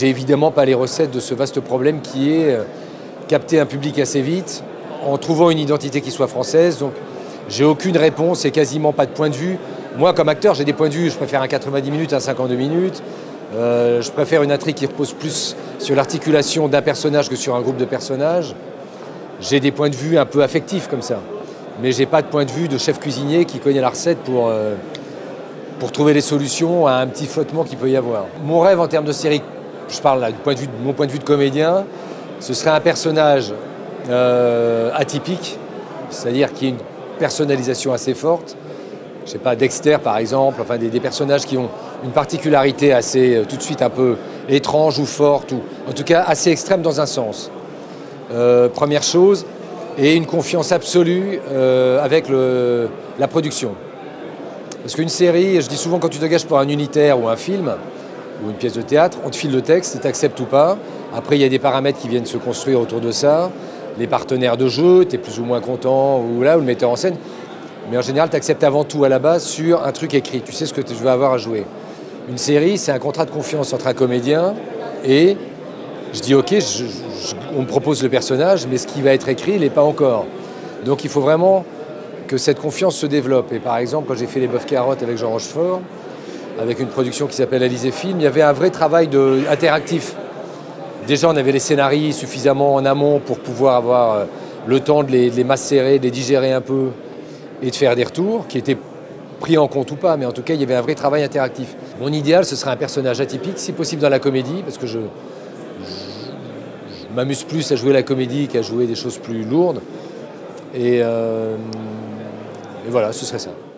j'ai évidemment pas les recettes de ce vaste problème qui est capter un public assez vite en trouvant une identité qui soit française. Donc j'ai aucune réponse et quasiment pas de point de vue. Moi, comme acteur, j'ai des points de vue. Je préfère un 90 minutes à un 52 minutes. Je préfère une intrigue qui repose plus sur l'articulation d'un personnage que sur un groupe de personnages. J'ai des points de vue un peu affectifs comme ça. Mais j'ai pas de point de vue de chef cuisinier qui connaît la recette pour trouver les solutions à un petit flottement qu'il peut y avoir. Mon rêve en termes de série, je parle là, de mon point de vue de comédien, ce serait un personnage atypique, c'est-à-dire qui ait une personnalisation assez forte. Je sais pas, Dexter par exemple, enfin des personnages qui ont une particularité assez tout de suite un peu étrange ou forte, ou en tout cas assez extrême dans un sens. Première chose, et une confiance absolue avec la production. Parce qu'une série, je dis souvent quand tu t'engages pour un unitaire ou un film, ou une pièce de théâtre, on te file le texte, tu acceptes ou pas. Après, il y a des paramètres qui viennent se construire autour de ça. Les partenaires de jeu, tu es plus ou moins content, ou le metteur en scène. Mais en général, tu acceptes avant tout à la base sur un truc écrit. Tu sais ce que tu vas avoir à jouer. Une série, c'est un contrat de confiance entre un comédien et je dis ok, on me propose le personnage, mais ce qui va être écrit, il n'est pas encore. Donc il faut vraiment que cette confiance se développe. Et par exemple, quand j'ai fait Les Bœufs Carottes avec Jean Rochefort, avec une production qui s'appelle Alizé Film, il y avait un vrai travail interactif. Déjà, on avait les scénarios suffisamment en amont pour pouvoir avoir le temps de les macérer, de les digérer un peu et de faire des retours, qui étaient pris en compte ou pas, mais en tout cas, il y avait un vrai travail interactif. Mon idéal, ce serait un personnage atypique, si possible dans la comédie, parce que je m'amuse plus à jouer la comédie qu'à jouer des choses plus lourdes. Et voilà, ce serait ça.